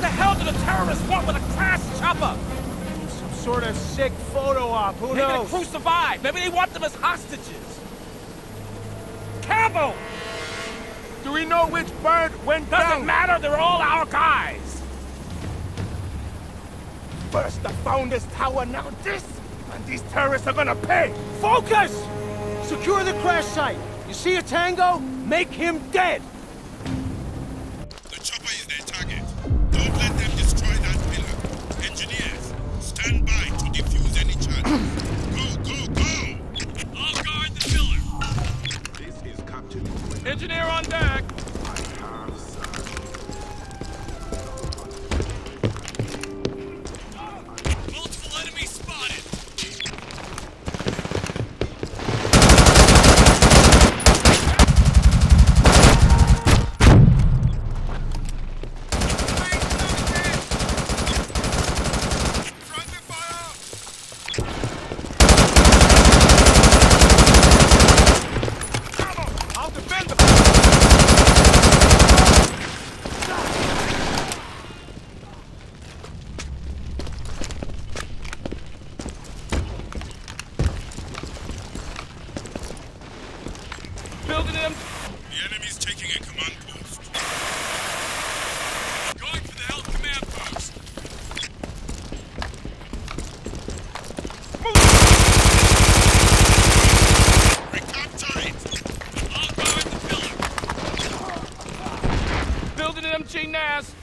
the hell do the terrorists want with a crash chopper? Some sort of sick photo op, who Maybe knows? the crew survived. Maybe they want them as hostages. Campbell! Do we know which bird went down? Doesn't matter, they're all our guys! First I found this tower, now this! And these terrorists are gonna pay! Focus! Secure the crash site! You see a tango? Make him dead! The chopper is their target. Don't let them destroy that pillar. Engineers, stand by to defuse any charges. Go, go, go! I'll guard the pillar. This is Captain. Engineer on deck. Multiple enemies spotted. Building him. The enemy's taking a command post. Going for the health command post. Recapture it! I'll guard the pillar. Building an MG NAS.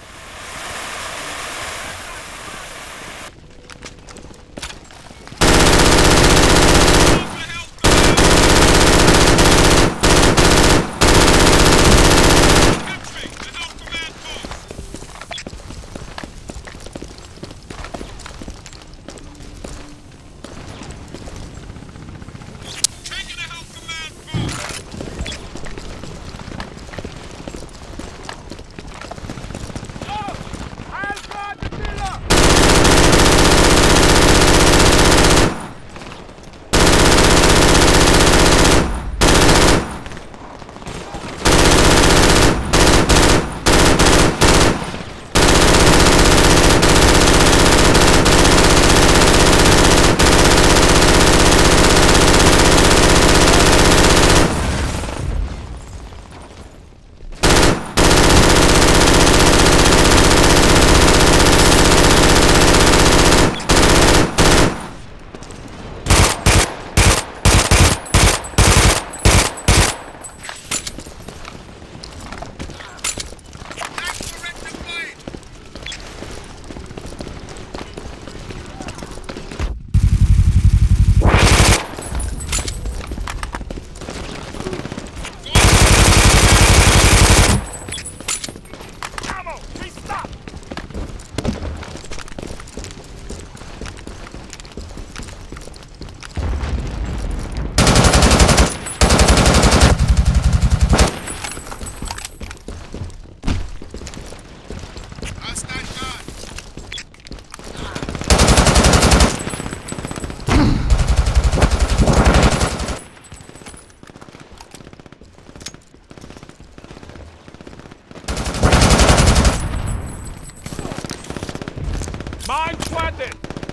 Mine planted!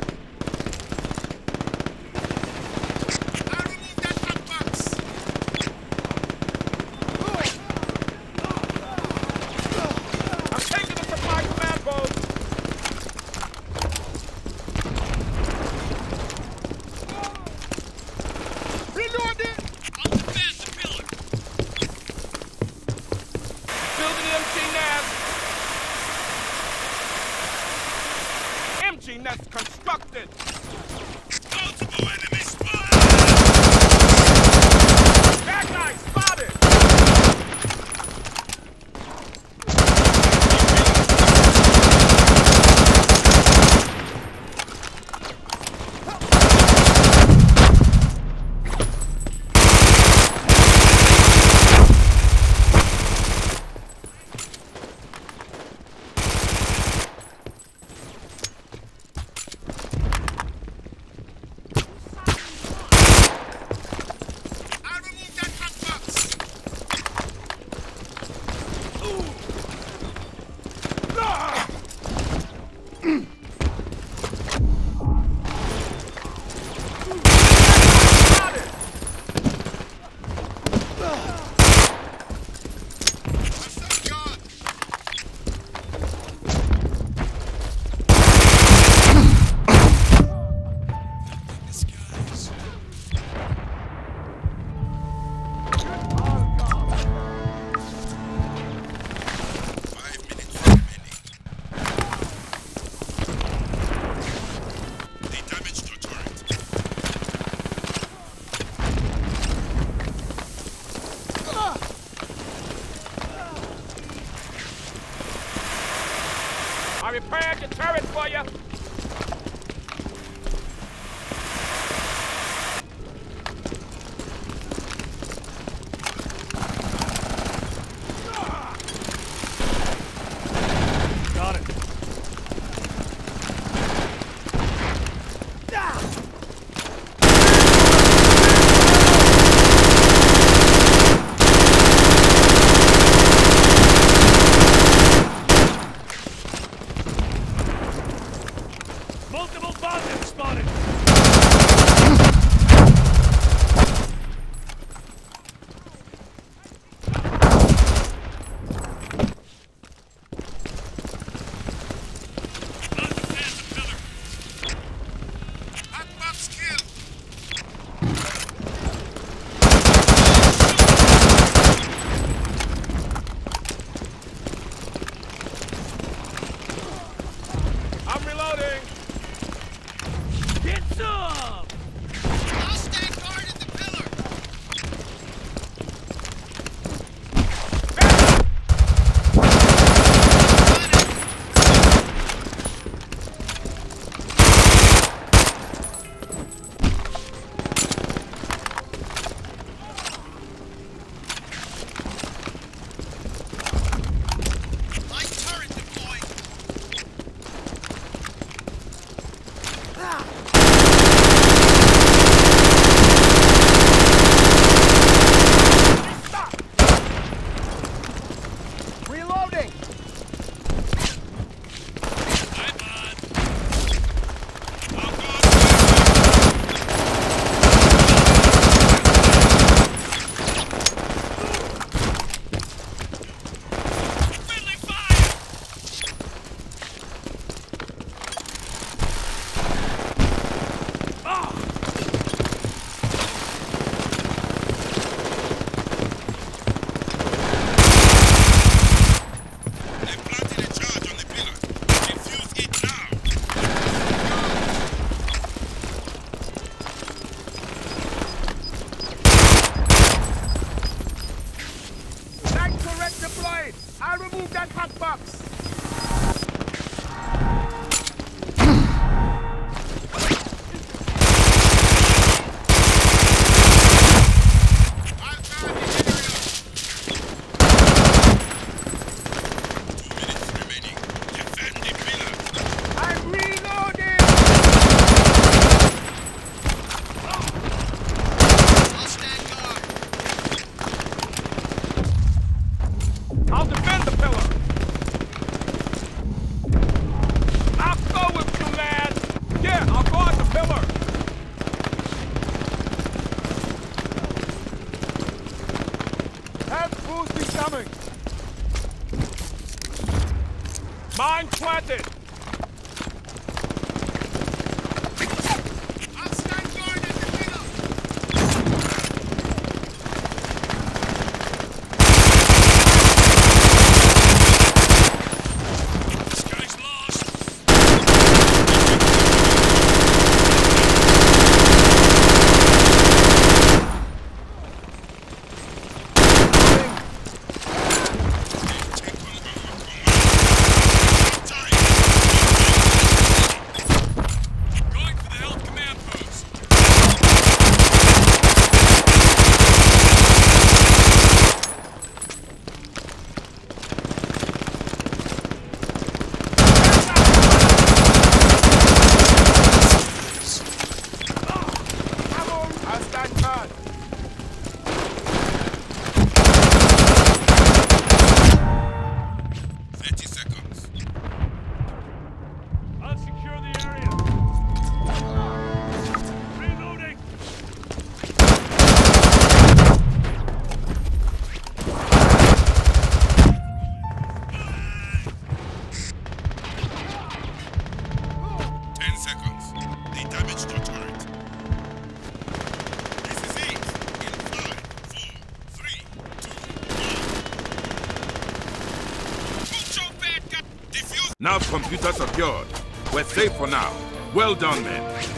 I'll remove that truck box! I'm taking the supply command post! Reloading! I'll defend the pillar! Building the MG NAS! MG NAS constructed! Multiple enemy spotted! Bad guy spotted! repaired the turret for you. Got it. Multiple bandits spotted. Hotbox kill. I'm reloading. Get some! I'll stand guard at the pillar. Light turret deployed. Stop! Reloading! I'm on. Friendly fire. They planted a charge on the pillar. Defuse it now. Light turret deployed. I'll remove that hot box. I'll guard the area. 2 minutes remaining. Defend the pillar. I'm reloading. I'll stand guard. I'll defend the pillar. I'll go with you, lad. Yeah, I'll guard the pillar. Have boost incoming. Mine planted. I'll stand guard at the pillar. This guy's lost. Going for the health command post. I'll stand guard. Seconds. I'll secure the area. Reloading. Seconds. They damaged your turret. This is it. In 5, 4, 3, 2, 1. Mucho bad guy. Defuse. Nav computer secured. We're safe for now. Well done, men.